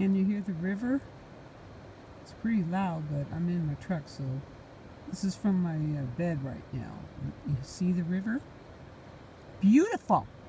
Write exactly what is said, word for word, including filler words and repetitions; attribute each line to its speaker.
Speaker 1: Can you hear the river? It's pretty loud, but I'm in my truck, so this is from my uh, bed right now. You see the river? Beautiful!